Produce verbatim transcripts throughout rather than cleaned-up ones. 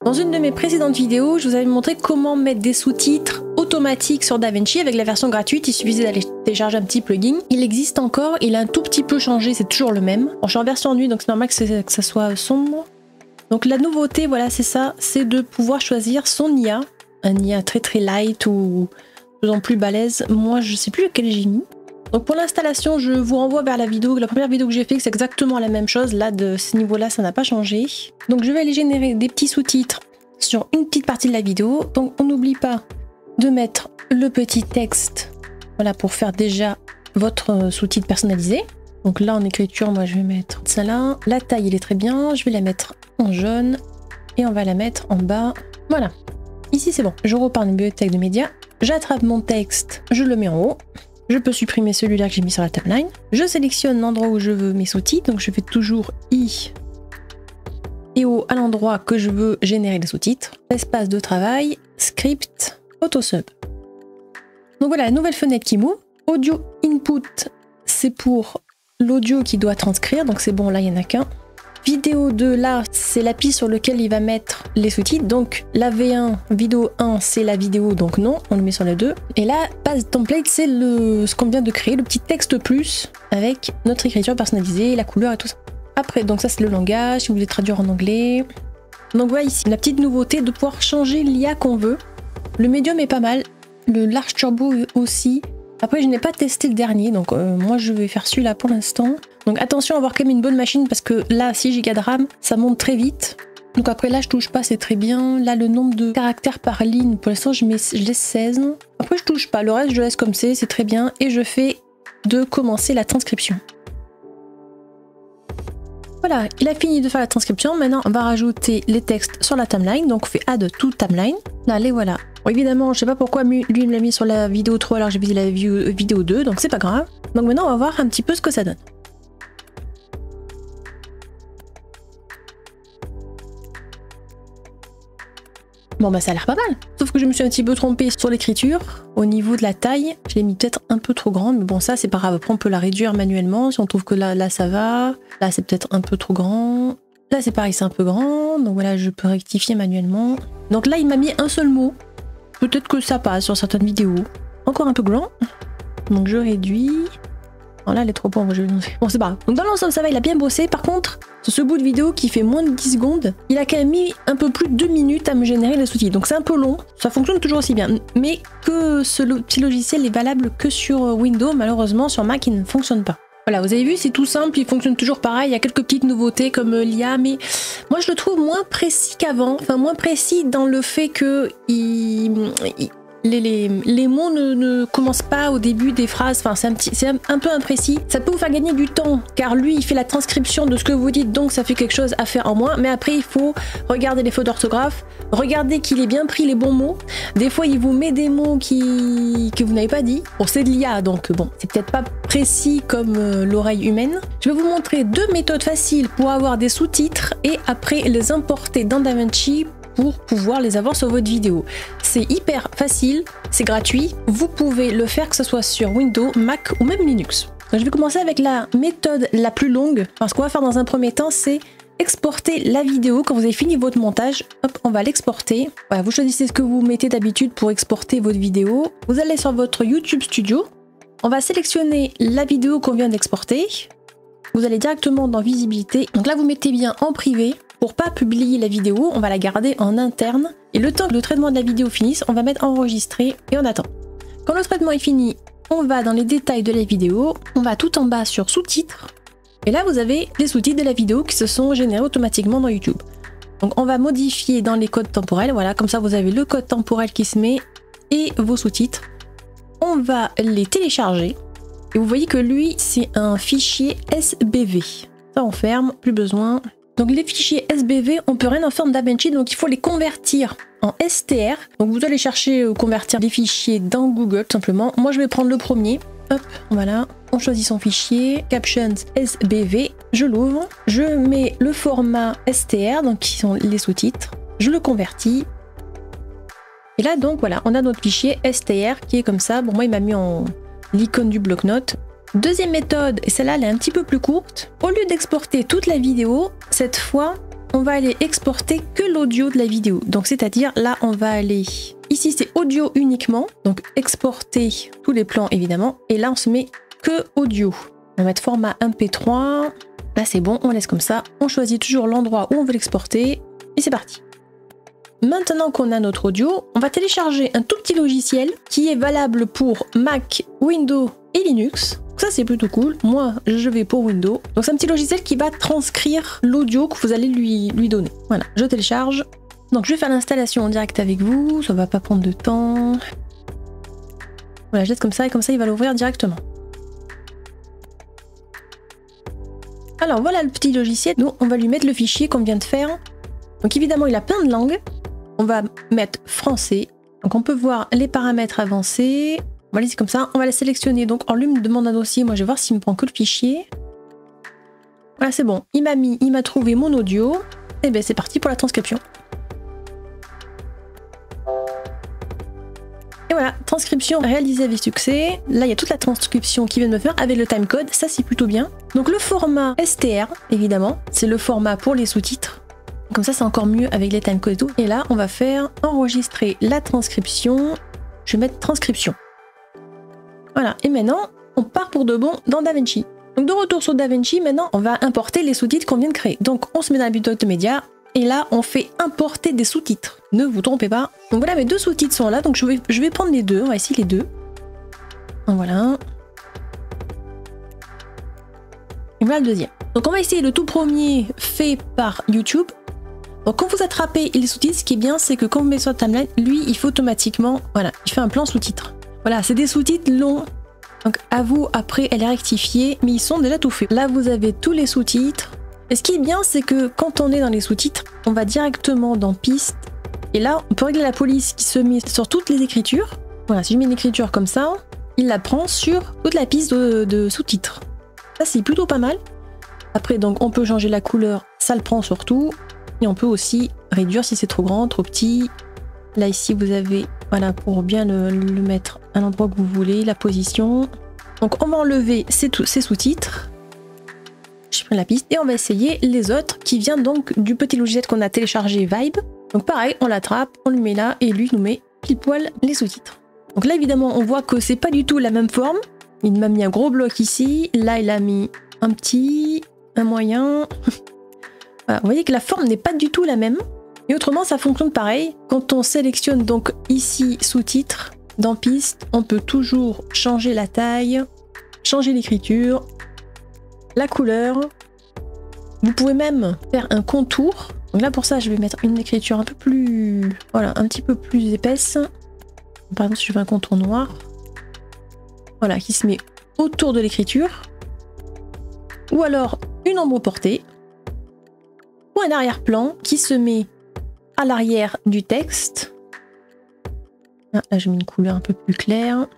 Dans une de mes précédentes vidéos, je vous avais montré comment mettre des sous-titres automatiques sur DaVinci avec la version gratuite. Il suffisait d'aller télécharger un petit plugin. Il existe encore, il a un tout petit peu changé, c'est toujours le même. Bon, je suis en version nuit, donc c'est normal que, que ça soit sombre. Donc la nouveauté, voilà, c'est ça, c'est de pouvoir choisir son I A. Un I A très très light ou de plus en plus balèze. Moi, je sais plus lequel j'ai mis. Donc pour l'installation, je vous renvoie vers la vidéo. La première vidéo que j'ai fait, c'est exactement la même chose. Là, de ce niveau-là, ça n'a pas changé. Donc je vais aller générer des petits sous-titres sur une petite partie de la vidéo. Donc on n'oublie pas de mettre le petit texte, voilà, pour faire déjà votre sous-titre personnalisé. Donc là, en écriture, moi, je vais mettre ça là. La taille, elle est très bien. Je vais la mettre en jaune et on va la mettre en bas. Voilà. Ici, c'est bon. Je repars dans la bibliothèque de médias. J'attrape mon texte, je le mets en haut. Je peux supprimer celui-là que j'ai mis sur la timeline. Je sélectionne l'endroit où je veux mes sous-titres. Donc je fais toujours I et O à l'endroit que je veux générer les sous-titres. Espace de travail, script, autosub. Donc voilà, la nouvelle fenêtre qui m'ouvre. Audio input, c'est pour l'audio qui doit transcrire. Donc c'est bon, là il n'y en a qu'un. Vidéo deux, là, c'est l'appui sur lequel il va mettre les sous-titres. Donc la V un, vidéo un, c'est la vidéo, donc non, on le met sur les deux. Et là, passe template, c'est le ce qu'on vient de créer, le petit texte plus avec notre écriture personnalisée, la couleur et tout ça. Après, donc ça c'est le langage, si vous voulez traduire en anglais. Donc voilà ici, la petite nouveauté de pouvoir changer l'I A qu'on veut. Le médium est pas mal, le large turbo aussi. Après, je n'ai pas testé le dernier, donc euh, moi je vais faire celui-là pour l'instant. Donc attention à avoir quand même une bonne machine parce que là, six giga de RAM, ça monte très vite. Donc après là, je touche pas, c'est très bien. Là, le nombre de caractères par ligne, pour l'instant, je, mets, je laisse seize. Après, je touche pas, le reste, je laisse comme c'est, c'est très bien. Et je fais de commencer la transcription. Voilà, il a fini de faire la transcription. Maintenant, on va rajouter les textes sur la timeline. Donc on fait add to timeline. Là, les voilà. Bon, évidemment, je sais pas pourquoi lui il me l'a mis sur la vidéo trois alors que j'ai visé la vidéo deux, donc c'est pas grave. Donc maintenant, on va voir un petit peu ce que ça donne. Bon bah ça a l'air pas mal, sauf que je me suis un petit peu trompée sur l'écriture. Au niveau de la taille, je l'ai mis peut-être un peu trop grande, mais bon ça c'est pas grave, après on peut la réduire manuellement si on trouve que là, là ça va. Là c'est peut-être un peu trop grand. Là c'est pareil, c'est un peu grand, donc voilà, je peux rectifier manuellement. Donc là il m'a mis un seul mot, peut-être que ça passe sur certaines vidéos. Encore un peu grand, donc je réduis. Oh là elle est trop pauvre, je... bon c'est pas grave. Donc dans l'ensemble ça va, il a bien bossé. Par contre, sur ce bout de vidéo qui fait moins de dix secondes, il a quand même mis un peu plus de deux minutes à me générer les sous-titres. Donc c'est un peu long, ça fonctionne toujours aussi bien. Mais que ce petit logiciel est valable que sur Windows, malheureusement sur Mac il ne fonctionne pas. Voilà, vous avez vu, c'est tout simple, il fonctionne toujours pareil, il y a quelques petites nouveautés comme l'I A, mais moi je le trouve moins précis qu'avant, enfin moins précis dans le fait que il... il... Les, les, les mots ne, ne commencent pas au début des phrases, enfin c'est un, petit, c'est un, un peu imprécis. Ça peut vous faire gagner du temps, car lui il fait la transcription de ce que vous dites, donc ça fait quelque chose à faire en moins. Mais après il faut regarder les fautes d'orthographe, regarder qu'il ait bien pris les bons mots. Des fois il vous met des mots qui, que vous n'avez pas dit. Bon c'est de l'I A, donc bon, c'est peut-être pas précis comme euh, l'oreille humaine. Je vais vous montrer deux méthodes faciles pour avoir des sous-titres et après les importer dans DaVinci pour pouvoir les avoir sur votre vidéo. C'est hyper facile, c'est gratuit, vous pouvez le faire que ce soit sur Windows, Mac ou même Linux. Donc je vais commencer avec la méthode la plus longue. Alors ce qu'on va faire dans un premier temps, c'est exporter la vidéo. Quand vous avez fini votre montage, hop, on va l'exporter. Voilà, vous choisissez ce que vous mettez d'habitude pour exporter votre vidéo. Vous allez sur votre YouTube Studio, on va sélectionner la vidéo qu'on vient d'exporter. Vous allez directement dans visibilité, donc là vous mettez bien en privé. Pour pas publier la vidéo, on va la garder en interne. Et le temps que le traitement de la vidéo finisse, on va mettre enregistrer et on attend. Quand le traitement est fini, on va dans les détails de la vidéo. On va tout en bas sur sous-titres. Et là, vous avez les sous-titres de la vidéo qui se sont générés automatiquement dans YouTube. Donc on va modifier dans les codes temporels. Voilà, comme ça vous avez le code temporel qui se met et vos sous-titres. On va les télécharger. Et vous voyez que lui, c'est un fichier S B V. Ça, on ferme, plus besoin. Donc les fichiers S B V, on peut rien en faire dans DaVinci, donc il faut les convertir en S T R. Donc vous allez chercher euh, convertir des fichiers dans Google tout simplement. Moi je vais prendre le premier. Hop, voilà. On choisit son fichier, captions S B V. Je l'ouvre. Je mets le format S T R, donc qui sont les sous-titres. Je le convertis. Et là donc voilà, on a notre fichier S T R qui est comme ça. Bon moi il m'a mis en l'icône du bloc-notes. Deuxième méthode, et celle-là elle est un petit peu plus courte. Au lieu d'exporter toute la vidéo, cette fois, on va aller exporter que l'audio de la vidéo. Donc c'est-à-dire là on va aller, ici c'est audio uniquement, donc exporter tous les plans évidemment, et là on se met que audio. On va mettre format M P trois, là c'est bon, on laisse comme ça, on choisit toujours l'endroit où on veut l'exporter, et c'est parti. Maintenant qu'on a notre audio, on va télécharger un tout petit logiciel qui est valable pour Mac, Windows et Linux. Ça c'est plutôt cool, moi je vais pour Windows. Donc c'est un petit logiciel qui va transcrire l'audio que vous allez lui, lui donner. Voilà, je télécharge. Donc je vais faire l'installation en direct avec vous, ça va pas prendre de temps. Voilà, je laisse comme ça et comme ça il va l'ouvrir directement. Alors voilà le petit logiciel, donc on va lui mettre le fichier qu'on vient de faire. Donc évidemment il a plein de langues. On va mettre français. Donc on peut voir les paramètres avancés. On va laisser comme ça, on va la sélectionner. Donc en lui me demande un dossier, moi je vais voir s'il me prend que le fichier. Voilà c'est bon, il m'a mis, il m'a trouvé mon audio. Et bien c'est parti pour la transcription. Et voilà, transcription réalisée avec succès. Là il y a toute la transcription qui vient de me faire avec le timecode, ça c'est plutôt bien. Donc le format S T R évidemment, c'est le format pour les sous-titres. Comme ça c'est encore mieux avec les timecodes et tout. Et là on va faire enregistrer la transcription. Je vais mettre transcription. Voilà, et maintenant, on part pour de bon dans DaVinci. Donc de retour sur DaVinci, maintenant, on va importer les sous-titres qu'on vient de créer. Donc on se met dans la bibliothèque de médias, et là, on fait importer des sous-titres. Ne vous trompez pas. Donc voilà, mes deux sous-titres sont là, donc je vais, je vais prendre les deux, on va essayer les deux. Donc voilà. Et voilà le deuxième. Donc on va essayer le tout premier fait par YouTube. Donc quand vous attrapez les sous-titres, ce qui est bien, c'est que quand vous mettez sur la timeline, lui, il fait automatiquement, voilà, il fait un plan sous-titres. Voilà, c'est des sous-titres longs, donc à vous après elle est rectifiée, mais ils sont déjà tout faits. Là vous avez tous les sous-titres. Et ce qui est bien c'est que quand on est dans les sous-titres, on va directement dans piste. Et là on peut régler la police qui se met sur toutes les écritures. Voilà, si je mets une écriture comme ça, il la prend sur toute la piste de, de sous-titres. Ça c'est plutôt pas mal. Après donc on peut changer la couleur, ça le prend sur tout. Et on peut aussi réduire si c'est trop grand, trop petit. Là ici vous avez, voilà, pour bien le, le mettre à l'endroit que vous voulez, la position. Donc on va enlever ces, ces sous-titres. Je prends la piste et on va essayer les autres qui viennent donc du petit logiciel qu'on a téléchargé Vibe. Donc pareil, on l'attrape, on le met là et lui nous met pile poil les sous-titres. Donc là évidemment on voit que c'est pas du tout la même forme. Il m'a mis un gros bloc ici, là il a mis un petit, un moyen. Voilà, vous voyez que la forme n'est pas du tout la même. Et autrement, ça fonctionne pareil. Quand on sélectionne donc ici sous-titres, dans piste, on peut toujours changer la taille, changer l'écriture, la couleur. Vous pouvez même faire un contour. Donc là, pour ça, je vais mettre une écriture un peu plus, voilà, un petit peu plus épaisse. Par exemple, si je fais un contour noir, voilà, qui se met autour de l'écriture. Ou alors une ombre portée. Ou un arrière-plan qui se met à l'arrière du texte. Ah, là, je mets une couleur un peu plus claire.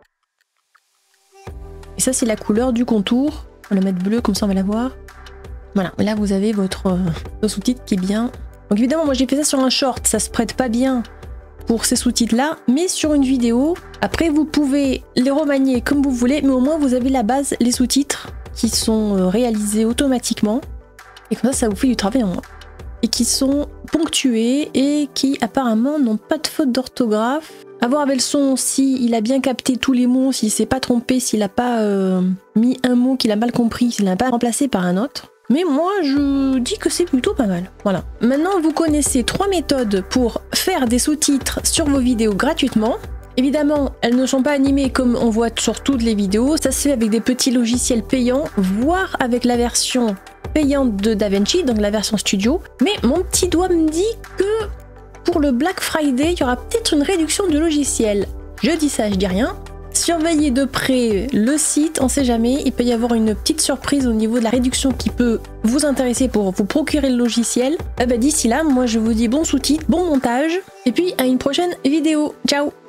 Et ça, c'est la couleur du contour. On va la mettre bleu, comme ça on va la voir. Voilà, là vous avez votre euh, sous-titre qui est bien. Donc évidemment, moi j'ai fait ça sur un short, ça se prête pas bien pour ces sous-titres-là, mais sur une vidéo, après vous pouvez les remanier comme vous voulez, mais au moins vous avez la base, les sous-titres qui sont euh, réalisés automatiquement. Et comme ça, ça vous fait du travail en moins. Et qui sont ponctués et qui apparemment n'ont pas de faute d'orthographe. À voir avec le son si il a bien capté tous les mots, s'il s'est pas trompé, s'il n'a pas euh, mis un mot qu'il a mal compris, s'il n'a pas remplacé par un autre. Mais moi je dis que c'est plutôt pas mal. Voilà. Maintenant vous connaissez trois méthodes pour faire des sous-titres sur vos vidéos gratuitement. Évidemment, elles ne sont pas animées comme on voit sur toutes les vidéos. Ça se fait avec des petits logiciels payants, voire avec la version payante de DaVinci, donc la version studio. Mais mon petit doigt me dit que pour le Black Friday, il y aura peut-être une réduction du logiciel. Je dis ça, je dis rien. Surveillez de près le site, on sait jamais, il peut y avoir une petite surprise au niveau de la réduction qui peut vous intéresser pour vous procurer le logiciel. Et ben d'ici là, moi je vous dis bon sous-titres, bon montage, et puis à une prochaine vidéo. Ciao!